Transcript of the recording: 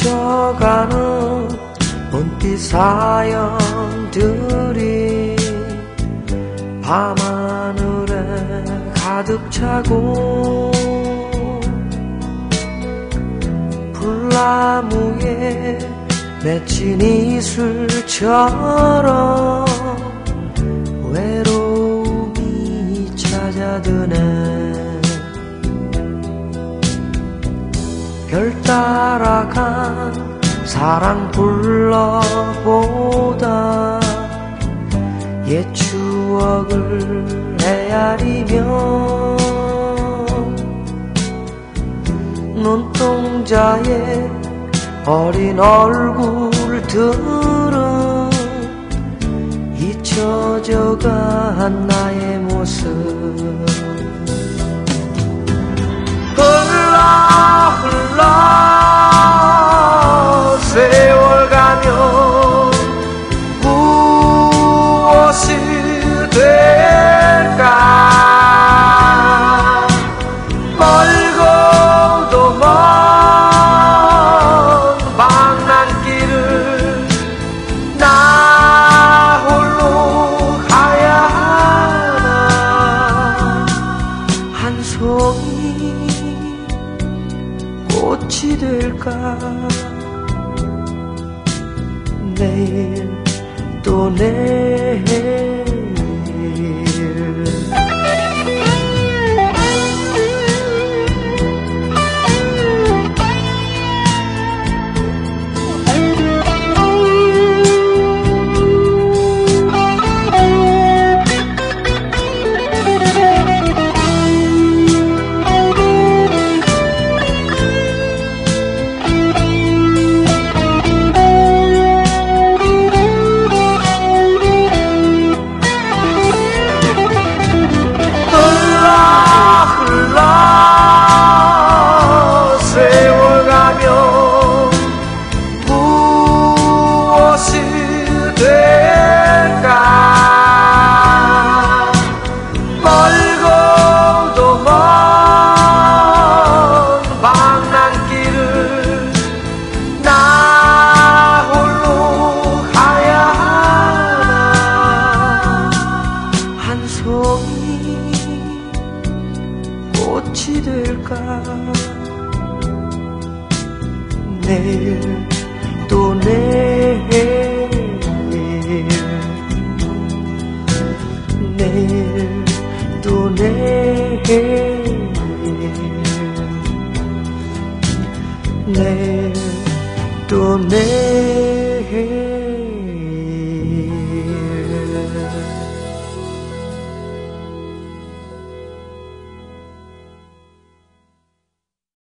스쳐가는 본빛 사연들이 밤하늘에 가득 차고 불나무에 맺힌 이슬처럼 외로움이 찾아드네. 별 따라간 사랑 불러보다 옛 추억을 헤아리며 눈동자에 어린 얼굴 들은 잊혀져간 나의 모습 흘러 세월 가면 무엇이 될까. 멀고도 먼 방랑길을 나 홀로 가야 하나. 한 송이 꽃이 될까. 내일 또 내일 세월 가면 무엇이 될까. 멀고도 먼 방랑길을 나 홀로 가야 하나. 한 송이 꽃이 될까. 내일 또 내일 내일 또 내일 내일 또 내일